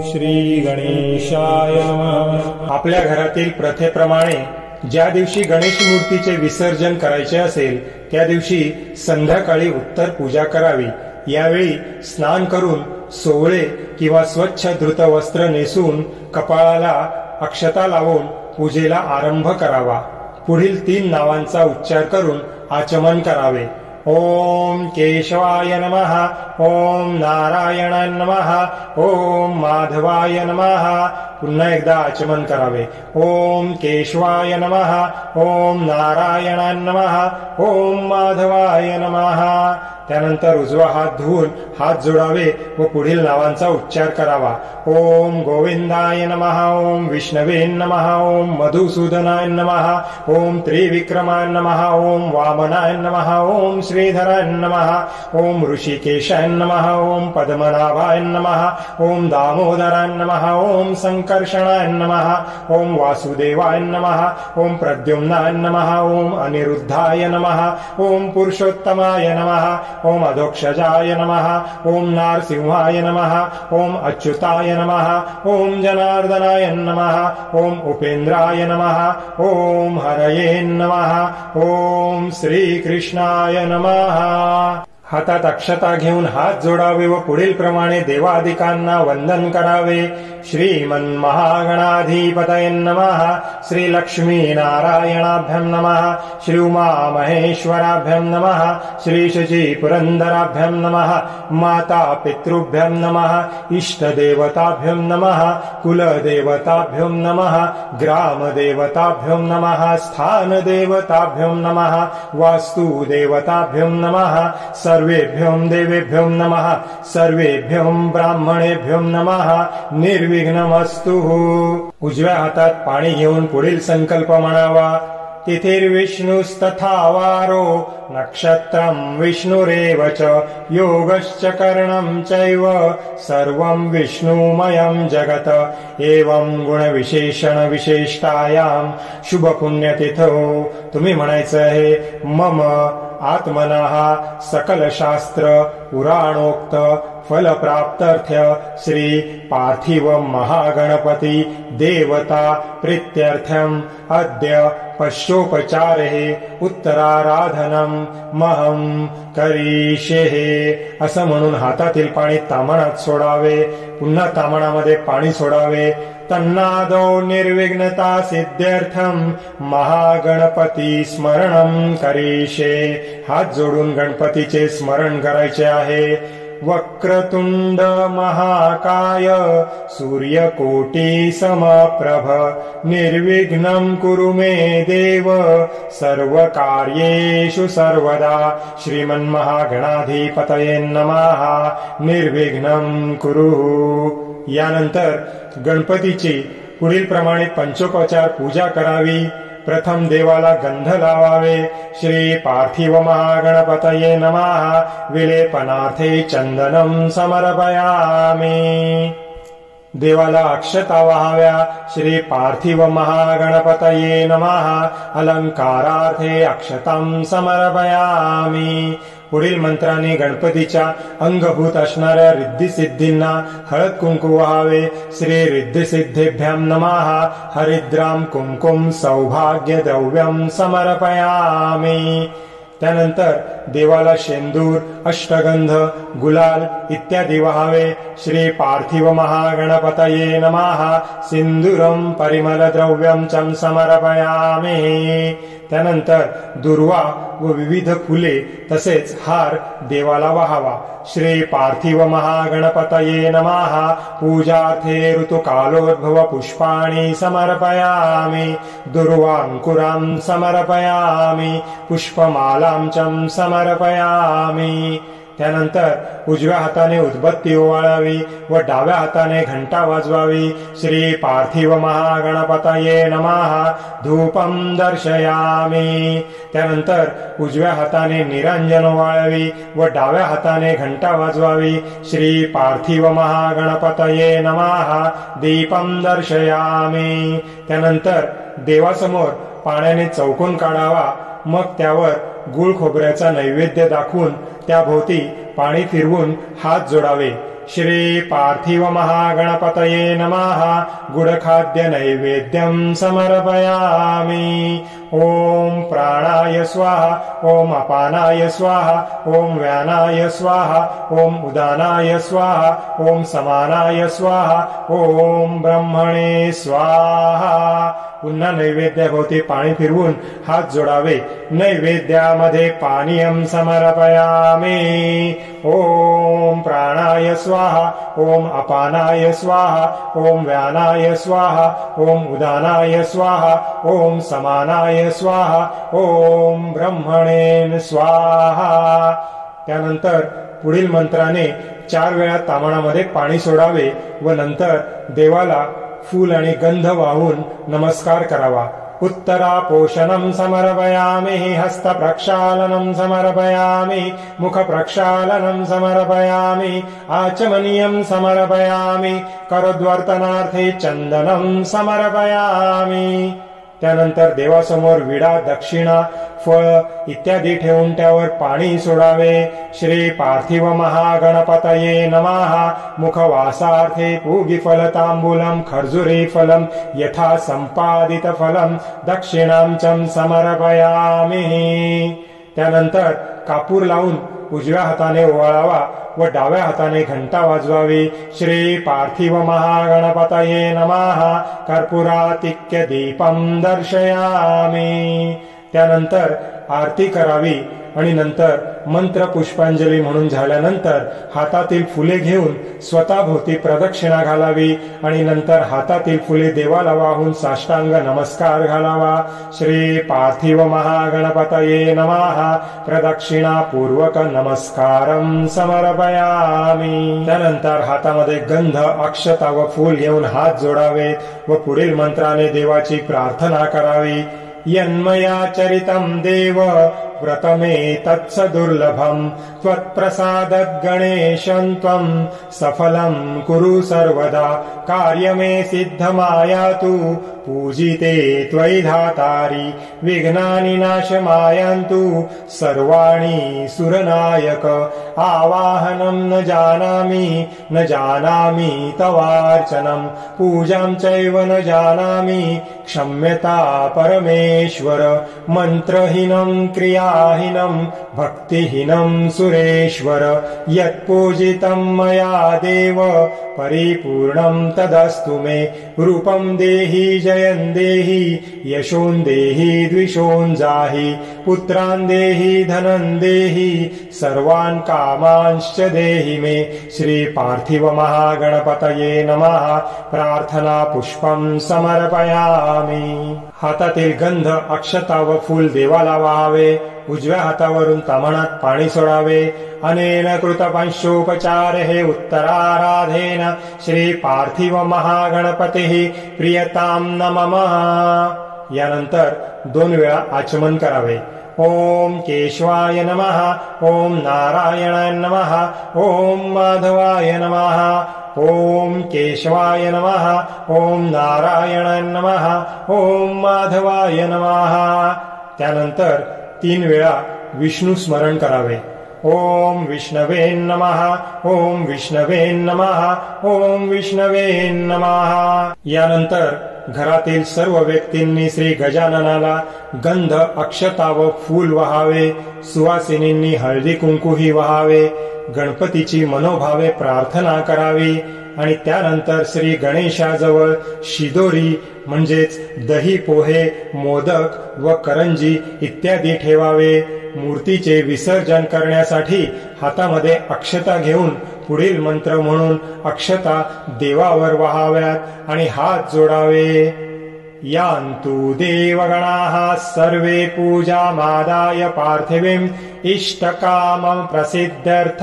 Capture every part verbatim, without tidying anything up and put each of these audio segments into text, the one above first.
श्री गणेशाय नमः. आपल्या घरातील प्रथेप्रमाणे ज्या दिवशी गणेश मूर्तीचे विसर्जन करायचे असेल त्या दिवशी संध्याकाळी उत्तर पूजा करावी. यावेळी स्नान करून सोवळे किंवा स्वच्छ धृत वस्त्र नेसून कपाळाला अक्षता लावून पूजेला आरंभ करावा. पुढील तीन नावांचा उच्चार करून आचमन करावे. ओम केशवाय नमः, ओम नारायणाय नमः, ओम माधवाय नमः. पुन्हा एकदा आचमन करावे. ओम केशवाय नमः, ओम नारायणाय नमः, ओम माधवाय नमः. त्यानंतर उजवा हात धुवून हात जोडावे व पुढील नावांचा उच्चार करावा. ओम गोविंदाय नमः, ओम विष्णवे नमः, ओम मधुसूदनाय नमः, ओम त्रिविक्रमाय नमः, ओम वामनाय नमः, ओम श्रीधराय नमः, ओम ऋषिकेशाय नमः, ओम पद्मनाभाय नमः, ओम दामोदराय नमः, ओम संकर्षणाय नमः, ओम वासुदेवाय नमः, ओम प्रद्युम्नाय नमः, ओम अनिरुद्धाय नमः, ओम पुरुषोत्तमाय नमः, ओम अधोक्षजाय नमः, ओम नारसिंहाय नमः, ओम अच्युताय नमः, ओम जनार्दनाय नमः, ओम उपेंद्राय नमः, ओम हरये नमः, ओम श्रीकृष्णाय नमः. हातात अक्षता घेऊन हात जोडावे व पुढील प्रमाणे देवादिकांना वंदन करावे. श्रीमन महागणाधिपतये नमः, श्री लक्ष्मी नारायणाभ्यं नमः, श्री उमा महेश्वराभ्यं नमः, श्री शची पुरंदराभ्यं नमः, माता पितृभ्यं नमः, इष्ट देवताभ्यं नमः, कुल देवताभ्यं नमः, ग्राम देवताभ्यं नमः, स्थान देवताभ्यं नमः, वास्तु देवताभ्यं नमः. सर्वेभ्यं देवेभ्यो नमः, सर्वेभ्यं ब्राह्मणेभ्यो नमः. निर्विघ्नमस्तु. उजव्या हातात पाणी घेऊन पुढील संकल्प म्हणावा. तिथिर्विष्णुस्तथा वारो नक्षत्रं विष्णुरेव च, योगश्च करणं चैव सर्वं विष्णुमयं जगत. एवं गुणविशेषण विशेष्टायां शुभ पुण्यतिथौ. तुम्ही म्हणायचं आहे मम आत्मनः सकल शास्त्र पुराणोक्त फल प्राप्त्यर्थ श्री पार्थिव महागणपति देवता प्रीत्यर्थम अद्य पश्योपचारे उत्तराराधनम महम करिष्ये. असं म्हणून हातातील पाणी तामणात सोडावे. पुन्हा तामणामध्ये पाणी सोडावे. तन्नादो निर्विघ्नता सिद्ध्यर्थम महागणपती स्मरणं करिष्ये. हात जोडून गणपतीचे स्मरण करायचे आहे. वक्रतुंड महाकाय सूर्यकोटी समप्रभ, निर्विघ्नं कुरु मे देव सर्वकार्येषु सर्वदा. श्रीमन्महागणाधिपतये नमः. निर्विघ्नं कुरु. यानंतर गणपतीची पुढील प्रमाणे पंचोपचार पूजा करावी. प्रथम देवाला गंध लावावे. श्री पार्थिव महागणपतये नमः. विलेपनार्थे चंदनं समर्पयामि. देवाला अक्षता वाहाव्या. श्री पार्थिव महागणपतये नमः. अलंकारार्थे अक्षतां समर्पयामि. पुढील मंत्राने गणपतीच्या अंगभूत असणाऱ्या रिद्धिसिद्धींना हळद कुंकू व्हावे. श्री रिद्धिसिद्धेभ्यं नमः. हरिद्राम कुंकुम सौभाग्य द्रव्यं समर्पयामि. त्यानंतर देवाला शेंदूर, अष्टगंध, गुलाल इत्यादी वहावे. श्री पार्थिव महागणपतये नमः. सिंदूरं परिमल द्रव्यं च समर्पयामि. त्यानंतर दुर्वा व विविध फुले तसेच हार देवाला वहावा. श्री पार्थिव महागणपतये नमः. पूजार्थे ऋतुकालोद्भव पुष्पाणि समर्पयामि. दुर्वांकुरां समर्पयामि. पुष्पमालां च समर्पयामि. त्यानंतर उजव्या हाताने उदबत्ती ओवाळावी व डाव्या हाताने घंटा वाजवावी. श्री पार्थिव महागणपतये नमः. धूपं दर्शयामि. त्यानंतर उजव्या हाताने निरांजन ओवाळावी व डाव्या हाताने घंटा वाजवावी. श्री पार्थिव महागणपतये नमः. दीपं दर्शयामि. त्यानंतर देवासमोर पाण्याने चौकोन काढावा. मग त्यावर गुळ खोबऱ्याचा नैवेद्य दाखवून त्याभोवती पाणी फिरवून हात जोडावे. श्री पार्थिव महागणपतये नमः गुडखाद्य नैवेद्यं समर्पयामि। ओम प्राणाय स्वाहा ओम अपानाय स्वाहा ओम व्यानाय स्वाहा ओम उदानाय स्वाहा ओम समानाय स्वाहा ओम ब्रह्मणे स्वाहा। पुन्हा नैवेद्याभोवती पाणी फिरवून हात जोडावे। नैवेद्यामध्ये पानीयं समर्पयामि। ओम प्राणाय स्वाहा ओम अपानाय स्वाहा ओम व्यानाय स्वाहा ओम उदानाय स्वाहा ओम समानाय स्वाहा ओम ब्रह्मणे स्वाहा। त्यानंतर पुढील मंत्राने चार वेळा तामणामध्ये पाणी सोडावे व नंतर देवाला फूल आणि गंध वाहून नमस्कार करावा। उत्तरापोषणं समर्पयामि हस्तप्रक्षालनं समर्पयामि मुखप्रक्षालनं समर्पयामि आचमनीयं समर्पयामि करोद्वर्तनार्थे चंदनं समर्पयामि। त्यानंतर देवासमोर विडा दक्षिणा फळ इत्यादी ठेवून त्यावर पाणी सोडावे। श्री पार्थिव महागणपतये नमः मुखवासार्थे पूगिफल तांबूलम खर्जुरी फलम यथा संपादित फलम दक्षिणांचम समर्पयामि। त्यानंतर कापूर लावून उजव्या हाताने ओवाळावा व डाव्या हाताने घंटा वाजवावी। श्री पार्थिव महागणपतये नमः कर्पूरातिक्य दीपं दर्शयामि। त्यानंतर आरती करावी आणि नंतर मंत्र पुष्पांजली म्हणून झाल्यानंतर हातातील फुले घेऊन स्वतःभोवती प्रदक्षिणा घालावी आणि नंतर हातातील फुले देवाला वाहून साष्टांग नमस्कार घालावा। श्री पार्थिव महागणपतये नमः प्रदक्षिणा पूर्वक नमस्कारं समर्पयामि। त्यानंतर हातामध्ये गंध अक्षता व फूल घेऊन हात जोडावेत व पुढील मंत्राने देवाची प्रार्थना करावी। यन्मया चरितं देव व्रतमे तत्स दुर्लभं त्वत्प्रसादद् गणेशं त्वं सफलं कुरु सर्वदा कार्यमे सिद्धमायातु पूजिते त्वयि धातारि विघ्नानि नाशमायन्तु सर्वाणि सुरनायक आवाहनं न जानामि न जानामि तवार्चनं पूजां चैव न जानामि क्षम्यता परमेश्वर मंत्रहीनं क्रियाहीनं भक्तिहीनं सुरेश्वर यत्पूजितं मया देव परिपूर्णं तदस्तु मे रूपं देहि जयं देहि यशों देहि द्विषों जाहि पुत्रान् देहि धनं देहि सर्वान् कामांश्च देहि मे। श्री पार्थिव महागणपतये नमः प्रार्थना पुष्पं समर्पयामि। हातातील गंध अक्षता व फूल देवाला वाहावे। उजव्या हातावरून ताम्हणात पाणी सोडावे। अनेन कृत पंचोपचार हे उत्तराराधेन श्री पार्थिव महागणपतिः प्रियतां न मम। यानंतर दोन वेळा आचमन करावे। ओम केशवाय नमः ओम नारायणाय नमः ओम माधवाय नमः ओम केशवाय नमः ओम नारायणाय नमः ओम माधवाय नमः। त्यानंतर तीन वेळा विष्णू स्मरण करावे। ओम विष्णवे नमः ओम विष्णवे नमः ओम विष्णवे नमः। यानंतर घरातील सर्व व्यक्तींनी श्री गजाननाला गंध अक्षता व फूल वाहावे। सुवासिनींनी हळदी कुंकूही वाहावे। गणपतीची मनोभावे प्रार्थना करावी आणि त्यानंतर श्री गणेशाजवळ शिदोरी म्हणजेच दही पोहे मोदक व करंजी इत्यादी ठेवावे। मूर्तीचे विसर्जन करण्यासाठी हातामध्ये अक्षता घेऊन पुढील मंत्र म्हणून अक्षता देवावर वाहाव्यात आणि हात जोडावे। यान्तु देवगणाः सर्वे पूजामादाय पार्थिवीं इष्टकामं प्रसिद्ध्यर्थ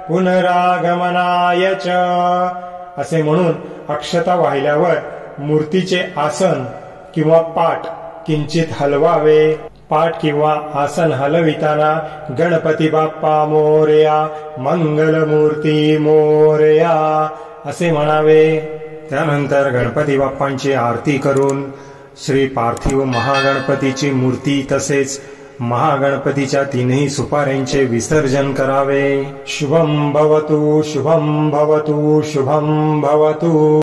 पुनरागमनाय च। असे म्हणून अक्षता वाहिल्यावर मूर्तीचे आसन किंवा पाट किंचित हलवावे। पाट किंवा आसन हलविताना गणपती बाप्पा मोरया मंगलमूर्ती मोरया असे म्हणावे। त्यानंतर गणपती बाप्पांची आरती करून श्री पार्थिव महागणपतीची मूर्ती तसेच महागणपतीच्या तीनही सुपाऱ्यांचे विसर्जन करावे. शुभम भवतु शुभम भवतु शुभम भवतु.